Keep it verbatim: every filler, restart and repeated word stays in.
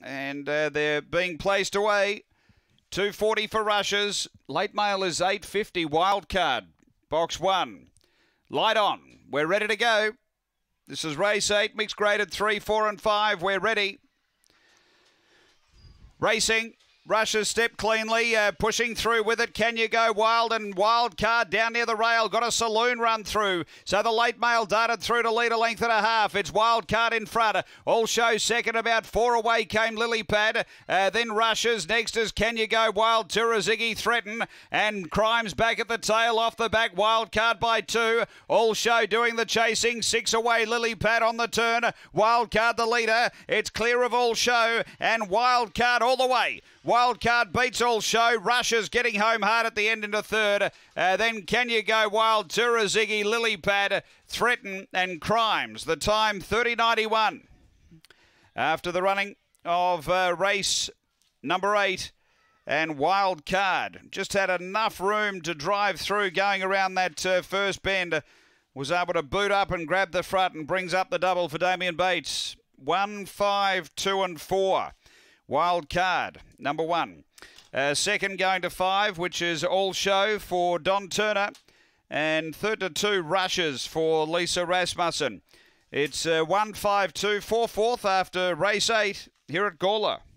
And uh, they're being placed away. two forty for rushes. Late mail is eight fifty. Wildcard. Box one. Light on. We're ready to go. This is race eight. Mixed graded three, four and five. We're ready. Racing. Rushes step cleanly, uh, pushing through with it. Can You Go Wild and Wildcard down near the rail. Got a saloon run through. So the late mail darted through to lead a length and a half. It's Wildcard in front. All show second. About four away came Lily Pad. Uh, then Rushes. Next is Can You Go Wild. Turazigi Threaten. And Crimes back at the tail. Off the back. Wildcard by two. All show doing the chasing. Six away. Lily Pad on the turn. Wildcard the leader. It's clear of All Show. And Wildcard all the way. Wildcard beats All Show. Rushes getting home hard at the end into third. Uh, then Can You Go Wild, Turazigi, Lily Pad, Threaten and Crimes. The time thirty ninety-one. After the running of uh, race number eight. And Wildcard just had enough room to drive through going around that uh, first bend. Was able to boot up and grab the front and brings up the double for Damien Bates. One, five, two and four. Wildcard, number one. Uh, second going to five, which is All Show for Don Turner. And third to two, Rushes for Lisa Rasmussen. It's uh, one, five, two, four, fourth after race eight here at Gawler.